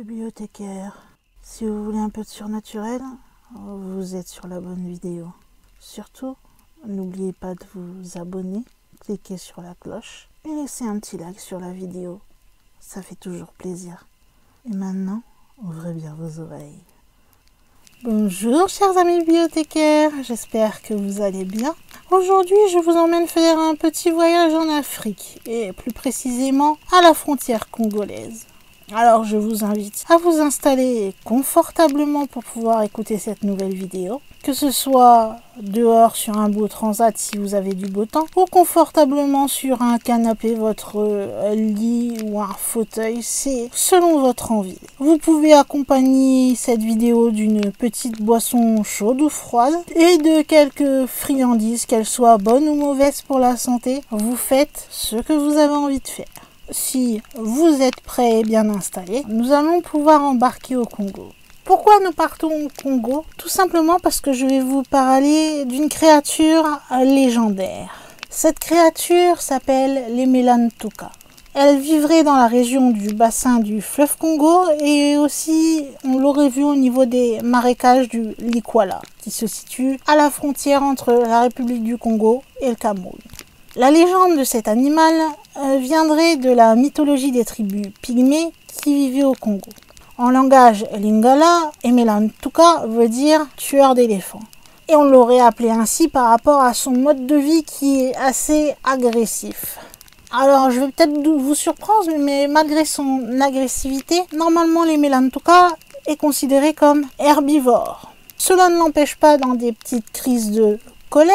Bibliothécaire, si vous voulez un peu de surnaturel, vous êtes sur la bonne vidéo. Surtout, n'oubliez pas de vous abonner, cliquez sur la cloche et laissez un petit like sur la vidéo. Ça fait toujours plaisir. Et maintenant, ouvrez bien vos oreilles. Bonjour chers amis bibliothécaires, j'espère que vous allez bien. Aujourd'hui, je vous emmène faire un petit voyage en Afrique et plus précisément à la frontière congolaise. Alors je vous invite à vous installer confortablement pour pouvoir écouter cette nouvelle vidéo, que ce soit dehors sur un beau transat si vous avez du beau temps, ou confortablement sur un canapé, votre lit ou un fauteuil, c'est selon votre envie. Vous pouvez accompagner cette vidéo d'une petite boisson chaude ou froide et de quelques friandises, qu'elles soient bonnes ou mauvaises pour la santé. Vous faites ce que vous avez envie de faire. Si vous êtes prêts et bien installés, nous allons pouvoir embarquer au Congo. Pourquoi nous partons au Congo? Tout simplement parce que je vais vous parler d'une créature légendaire. Cette créature s'appelle les Melantuka. Elle vivrait dans la région du bassin du fleuve Congo et aussi on l'aurait vu au niveau des marécages du Likwala, qui se situe à la frontière entre la République du Congo et le Cameroun. La légende de cet animal viendrait de la mythologie des tribus pygmées qui vivaient au Congo. En langage lingala, Melantuka veut dire tueur d'éléphants. Et on l'aurait appelé ainsi par rapport à son mode de vie qui est assez agressif. Alors je vais peut-être vous surprendre, mais malgré son agressivité, normalement les Melantuka est considéré comme herbivore. Cela ne l'empêche pas dans des petites crises de colère,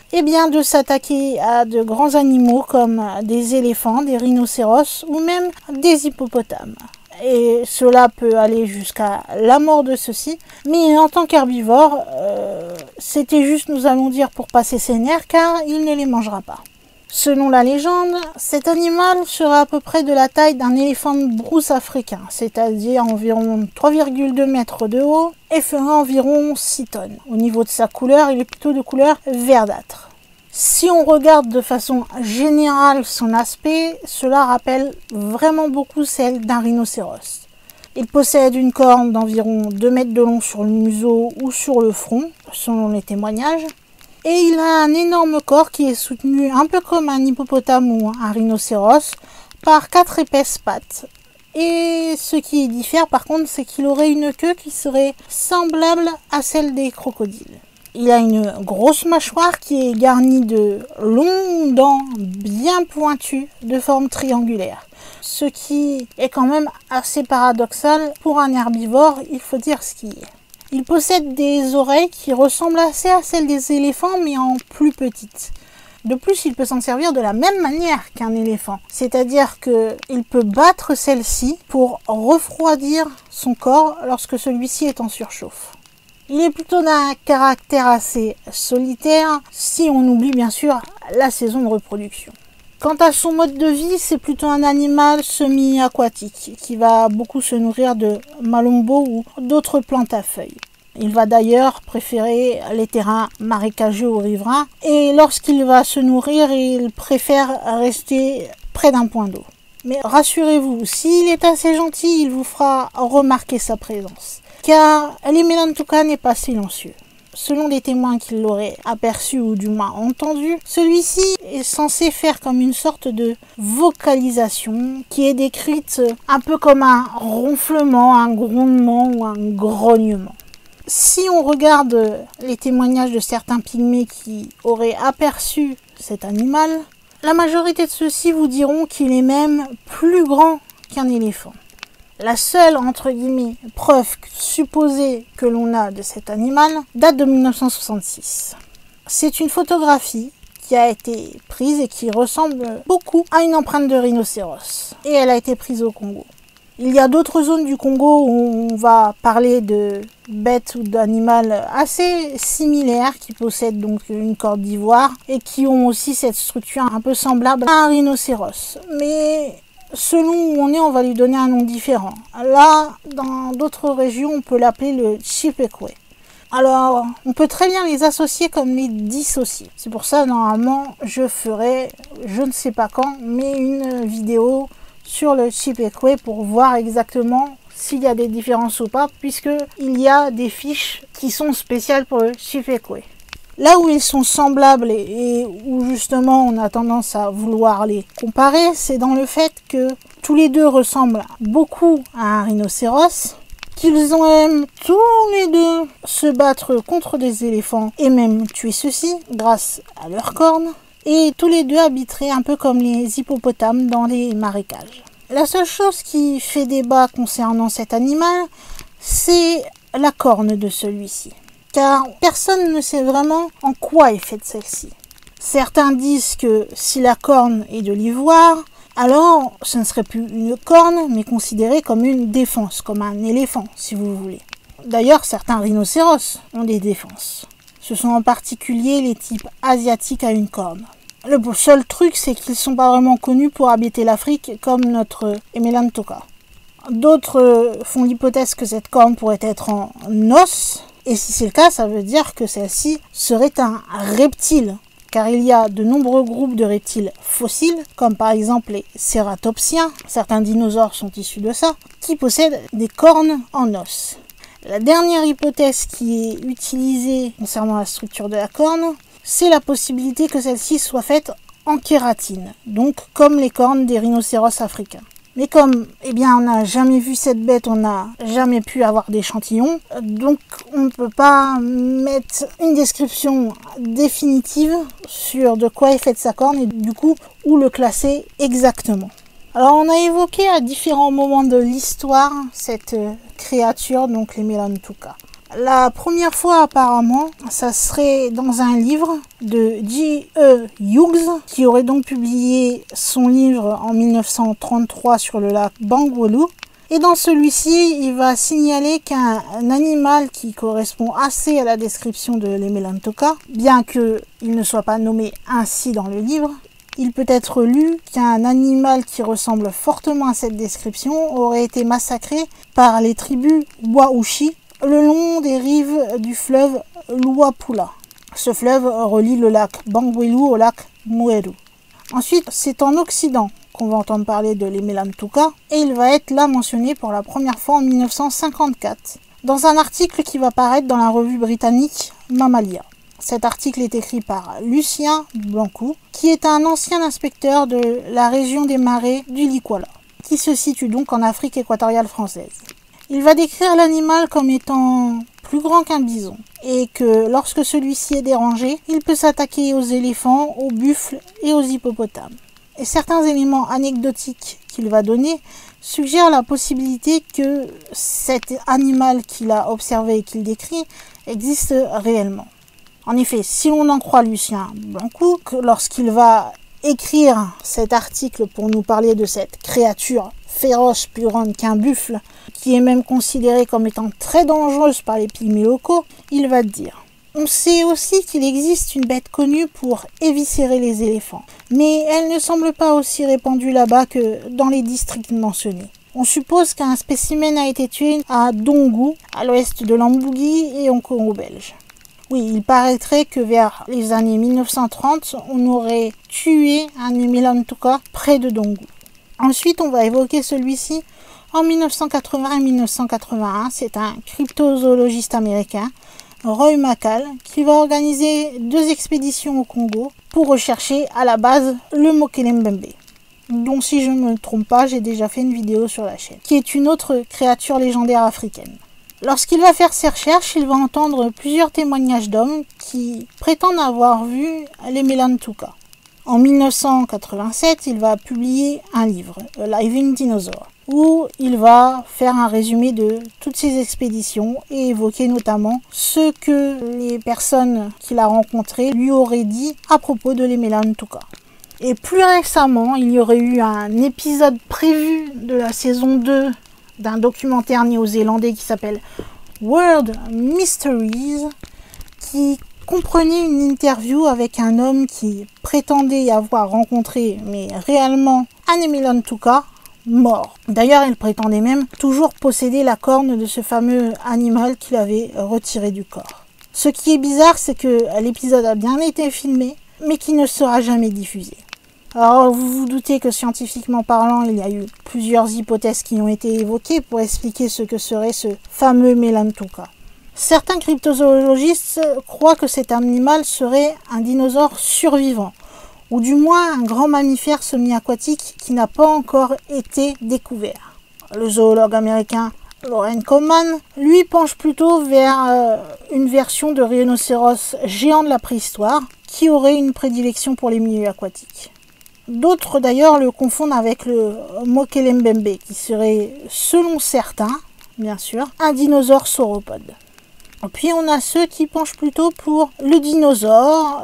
de s'attaquer à de grands animaux comme des éléphants, des rhinocéros ou même des hippopotames. Et cela peut aller jusqu'à la mort de ceux-ci. Mais en tant qu'herbivore, c'était juste, nous allons dire, pour passer ses nerfs, car il ne les mangera pas. Selon la légende, cet animal sera à peu près de la taille d'un éléphant de brousse africain, c'est-à-dire environ 3,2 mètres de haut et fera environ 6 tonnes. Au niveau de sa couleur, il est plutôt de couleur verdâtre. Si on regarde de façon générale son aspect, cela rappelle vraiment beaucoup celle d'un rhinocéros. Il possède une corne d'environ 2 mètres de long sur le museau ou sur le front, selon les témoignages. Et il a un énorme corps qui est soutenu, un peu comme un hippopotame ou un rhinocéros, par 4 épaisses pattes. Et ce qui diffère par contre, c'est qu'il aurait une queue qui serait semblable à celle des crocodiles. Il a une grosse mâchoire qui est garnie de longues dents bien pointues de forme triangulaire. Ce qui est quand même assez paradoxal pour un herbivore, il faut dire ce qui est. Il possède des oreilles qui ressemblent assez à celles des éléphants, mais en plus petites. De plus, il peut s'en servir de la même manière qu'un éléphant. C'est-à-dire qu'il peut battre celle-ci pour refroidir son corps lorsque celui-ci est en surchauffe. Il est plutôt d'un caractère assez solitaire, si on oublie bien sûr la saison de reproduction. Quant à son mode de vie, c'est plutôt un animal semi-aquatique qui va beaucoup se nourrir de malombo ou d'autres plantes à feuilles. Il va d'ailleurs préférer les terrains marécageux ou riverains et lorsqu'il va se nourrir, il préfère rester près d'un point d'eau. Mais rassurez-vous, s'il est assez gentil, il vous fera remarquer sa présence. Car les Melantuka n'est pas silencieux. Selon les témoins qui l'auraient aperçu ou du moins entendu, celui-ci est censé faire comme une sorte de vocalisation qui est décrite un peu comme un ronflement, un grondement ou un grognement. Si on regarde les témoignages de certains pygmées qui auraient aperçu cet animal, la majorité de ceux-ci vous diront qu'il est même plus grand qu'un éléphant. La seule, entre guillemets, preuve supposée que l'on a de cet animal date de 1966. C'est une photographie qui a été prise et qui ressemble beaucoup à une empreinte de rhinocéros. Et elle a été prise au Congo. Il y a d'autres zones du Congo où on va parler de bêtes ou d'animaux assez similaires qui possèdent donc une corde d'ivoire et qui ont aussi cette structure un peu semblable à un rhinocéros. Mais selon où on est, on va lui donner un nom différent. Là, dans d'autres régions, on peut l'appeler le Chipekwe. Alors, on peut très bien les associer comme les dissocier. C'est pour ça, normalement, je ferai, je ne sais pas quand, mais une vidéo sur le Chipekwe pour voir exactement s'il y a des différences ou pas, puisqu'il y a des fiches qui sont spéciales pour le Chifekwe. Là où ils sont semblables et où justement on a tendance à vouloir les comparer, c'est dans le fait que tous les deux ressemblent beaucoup à un rhinocéros, qu'ils aiment tous les deux se battre contre des éléphants et même tuer ceux-ci grâce à leurs cornes, et tous les deux habiteraient un peu comme les hippopotames dans les marécages. La seule chose qui fait débat concernant cet animal, c'est la corne de celui-ci. Car personne ne sait vraiment en quoi est faite celle-ci. Certains disent que si la corne est de l'ivoire, alors ce ne serait plus une corne, mais considéré comme une défense, comme un éléphant, si vous voulez. D'ailleurs, certains rhinocéros ont des défenses. Ce sont en particulier les types asiatiques à une corne. Le seul truc, c'est qu'ils ne sont pas vraiment connus pour habiter l'Afrique, comme notre Emelantoka. D'autres font l'hypothèse que cette corne pourrait être en os, et si c'est le cas, ça veut dire que celle-ci serait un reptile, car il y a de nombreux groupes de reptiles fossiles, comme par exemple les cératopsiens, certains dinosaures sont issus de ça, qui possèdent des cornes en os. La dernière hypothèse qui est utilisée concernant la structure de la corne, c'est la possibilité que celle-ci soit faite en kératine, donc comme les cornes des rhinocéros africains. Mais comme on n'a jamais vu cette bête, on n'a jamais pu avoir d'échantillons, donc on ne peut pas mettre une description définitive sur de quoi est faite sa corne et du coup où le classer exactement. Alors on a évoqué à différents moments de l'histoire cette créature, donc les Melantuka. La première fois apparemment, ça serait dans un livre de J.E. Hughes, qui aurait donc publié son livre en 1933 sur le lac Bangweulu. Et dans celui-ci, il va signaler qu'un animal qui correspond assez à la description de l'Emelantoka, bien qu'il ne soit pas nommé ainsi dans le livre, il peut être lu qu'un animal qui ressemble fortement à cette description aurait été massacré par les tribus Waushi le long des rives du fleuve Luapula. Ce fleuve relie le lac Bangweulu au lac Mweru. Ensuite, c'est en Occident qu'on va entendre parler de l'Emelantoka et il va être là mentionné pour la première fois en 1954 dans un article qui va paraître dans la revue britannique Mammalia. Cet article est écrit par Lucien Blancou, qui est un ancien inspecteur de la région des marais du Likwala, qui se situe donc en Afrique équatoriale française. Il va décrire l'animal comme étant plus grand qu'un bison et que lorsque celui-ci est dérangé, il peut s'attaquer aux éléphants, aux buffles et aux hippopotames. Et certains éléments anecdotiques qu'il va donner suggèrent la possibilité que cet animal qu'il a observé et qu'il décrit existe réellement. En effet, si l'on en croit Lucien Blancou, lorsqu'il va écrire cet article pour nous parler de cette créature féroce plus grande qu'un buffle, qui est même considérée comme étant très dangereuse par les pygmées locaux, il va dire: on sait aussi qu'il existe une bête connue pour éviscérer les éléphants, mais elle ne semble pas aussi répandue là-bas que dans les districts mentionnés. On suppose qu'un spécimen a été tué à Dongu, à l'ouest de l'Ambugui et au Congo belge. Oui, il paraîtrait que vers les années 1930, on aurait tué un Emelantoka près de Dongu. Ensuite, on va évoquer celui-ci en 1980 et 1981. C'est un cryptozoologiste américain, Roy McCall, qui va organiser 2 expéditions au Congo pour rechercher à la base le Mokelembembe, dont, si je ne me trompe pas, j'ai déjà fait une vidéo sur la chaîne, qui est une autre créature légendaire africaine. Lorsqu'il va faire ses recherches, il va entendre plusieurs témoignages d'hommes qui prétendent avoir vu les Melantuka. En 1987, il va publier un livre, A Living Dinosaur, où il va faire un résumé de toutes ses expéditions et évoquer notamment ce que les personnes qu'il a rencontrées lui auraient dit à propos de l'Emelantoka. Et plus récemment, il y aurait eu un épisode prévu de la saison 2 d'un documentaire néo-zélandais qui s'appelle World Mysteries, qui comprenait une interview avec un homme qui prétendait avoir rencontré, mais réellement, un Emelantoka mort. D'ailleurs, il prétendait même toujours posséder la corne de ce fameux animal qu'il avait retiré du corps. Ce qui est bizarre, c'est que l'épisode a bien été filmé, mais qui ne sera jamais diffusé. Alors vous vous doutez que scientifiquement parlant, il y a eu plusieurs hypothèses qui ont été évoquées pour expliquer ce que serait ce fameux Melamtouka. Certains cryptozoologistes croient que cet animal serait un dinosaure survivant, ou du moins un grand mammifère semi-aquatique qui n'a pas encore été découvert. Le zoologue américain Loren Coleman, lui, penche plutôt vers une version de rhinocéros géant de la préhistoire qui aurait une prédilection pour les milieux aquatiques. D'autres d'ailleurs le confondent avec le Mokelembembe qui serait, selon certains, bien sûr, un dinosaure sauropode. Puis on a ceux qui penchent plutôt pour le dinosaure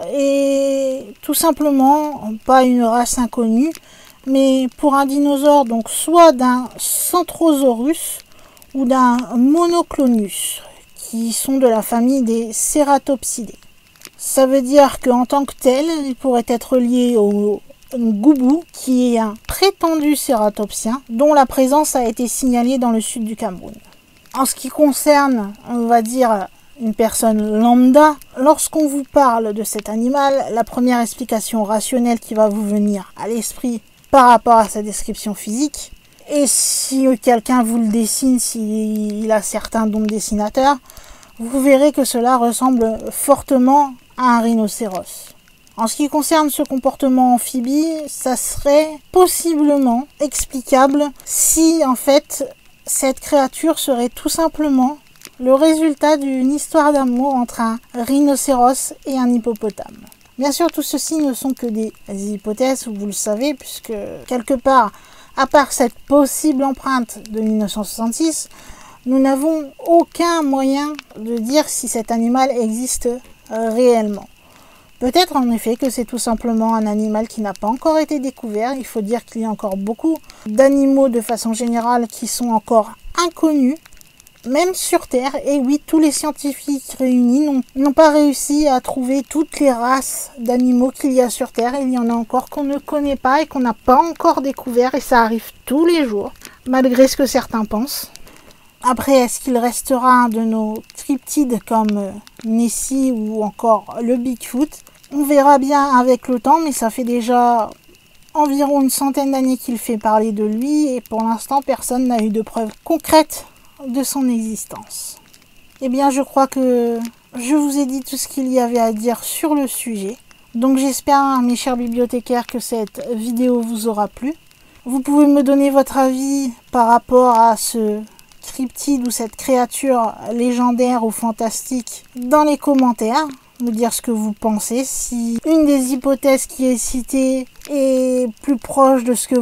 et tout simplement, pas une race inconnue, mais pour un dinosaure donc soit d'un Centrosaurus ou d'un Monoclonus, qui sont de la famille des Ceratopsidae. Ça veut dire qu'en tant que tel, il pourrait être lié au Ngoubou, qui est un prétendu cératopsien, dont la présence a été signalée dans le sud du Cameroun. En ce qui concerne, on va dire, une personne lambda, lorsqu'on vous parle de cet animal, la première explication rationnelle qui va vous venir à l'esprit par rapport à sa description physique, et si quelqu'un vous le dessine, s'il a certains dons de dessinateur, vous verrez que cela ressemble fortement à un rhinocéros. En ce qui concerne ce comportement amphibie, ça serait possiblement explicable si en fait cette créature serait tout simplement le résultat d'une histoire d'amour entre un rhinocéros et un hippopotame. Bien sûr, tout ceci ne sont que des hypothèses, vous le savez, puisque quelque part, à part cette possible empreinte de 1966, nous n'avons aucun moyen de dire si cet animal existe réellement. Peut-être en effet que c'est tout simplement un animal qui n'a pas encore été découvert. Il faut dire qu'il y a encore beaucoup d'animaux de façon générale qui sont encore inconnus, même sur Terre. Et oui, tous les scientifiques réunis n'ont pas réussi à trouver toutes les races d'animaux qu'il y a sur Terre. Il y en a encore qu'on ne connaît pas et qu'on n'a pas encore découvert. Et ça arrive tous les jours, malgré ce que certains pensent. Après, est-ce qu'il restera un de nos cryptides comme Nessie ou encore le Bigfoot? On verra bien avec le temps, mais ça fait déjà environ une centaine d'années qu'il fait parler de lui et pour l'instant, personne n'a eu de preuves concrètes de son existence. Eh bien, je crois que je vous ai dit tout ce qu'il y avait à dire sur le sujet. Donc j'espère, mes chers bibliothécaires, que cette vidéo vous aura plu. Vous pouvez me donner votre avis par rapport à ce cryptide ou cette créature légendaire ou fantastique dans les commentaires, me dire ce que vous pensez, si une des hypothèses qui est citée est plus proche de ce que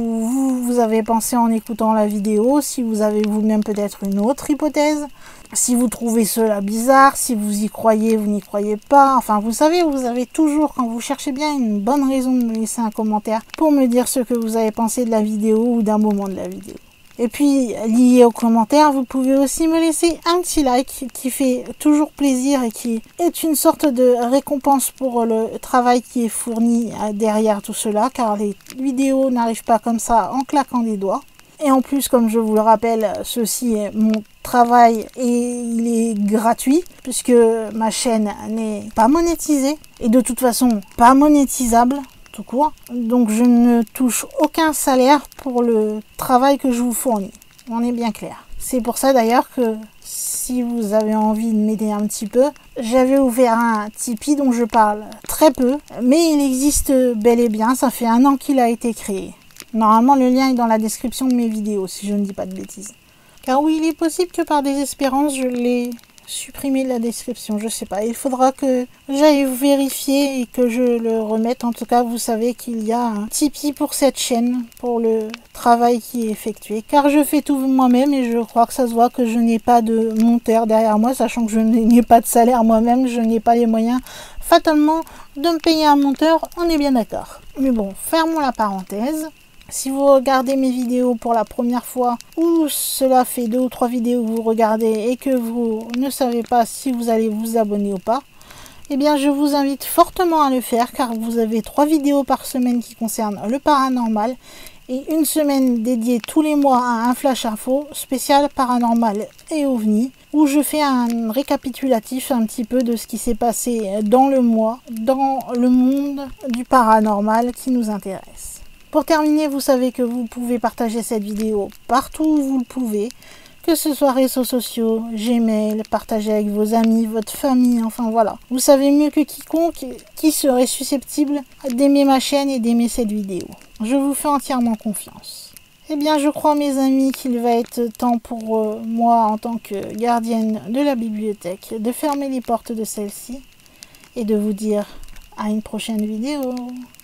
vous avez pensé en écoutant la vidéo, si vous avez vous-même peut-être une autre hypothèse, si vous trouvez cela bizarre, si vous y croyez, vous n'y croyez pas, enfin vous savez, vous avez toujours, quand vous cherchez bien, une bonne raison de me laisser un commentaire pour me dire ce que vous avez pensé de la vidéo ou d'un moment de la vidéo. Et puis, lié aux commentaires, vous pouvez aussi me laisser un petit like qui fait toujours plaisir et qui est une sorte de récompense pour le travail qui est fourni derrière tout cela, car les vidéos n'arrivent pas comme ça en claquant des doigts. Et en plus, comme je vous le rappelle, ceci est mon travail et il est gratuit puisque ma chaîne n'est pas monétisée et de toute façon pas monétisable. Tout court. Donc je ne touche aucun salaire pour le travail que je vous fournis. On est bien clair. C'est pour ça d'ailleurs que si vous avez envie de m'aider un petit peu, j'avais ouvert un Tipeee dont je parle très peu, mais il existe bel et bien, ça fait 1 an qu'il a été créé. Normalement le lien est dans la description de mes vidéos si je ne dis pas de bêtises. Car oui, il est possible que par désespérance je l'ai supprimé de la description, je sais pas. Il faudra que j'aille vérifier et que je le remette. En tout cas, vous savez qu'il y a un Tipeee pour cette chaîne, pour le travail qui est effectué. Car je fais tout moi-même et je crois que ça se voit que je n'ai pas de monteur derrière moi, sachant que je n'ai pas de salaire moi-même, je n'ai pas les moyens fatalement de me payer un monteur, on est bien d'accord. Mais bon, fermons la parenthèse. Si vous regardez mes vidéos pour la première fois ou cela fait 2 ou 3 vidéos que vous regardez et que vous ne savez pas si vous allez vous abonner ou pas, eh bien je vous invite fortement à le faire car vous avez 3 vidéos par semaine qui concernent le paranormal et une semaine dédiée tous les mois à un flash info spécial paranormal et ovni où je fais un récapitulatif un petit peu de ce qui s'est passé dans le mois, dans le monde du paranormal qui nous intéresse. Pour terminer, vous savez que vous pouvez partager cette vidéo partout où vous le pouvez, que ce soit réseaux sociaux, Gmail, partager avec vos amis, votre famille, enfin voilà. Vous savez mieux que quiconque qui serait susceptible d'aimer ma chaîne et d'aimer cette vidéo. Je vous fais entièrement confiance. Eh bien, je crois, mes amis, qu'il va être temps pour moi, en tant que gardienne de la bibliothèque, de fermer les portes de celle-ci et de vous dire à une prochaine vidéo.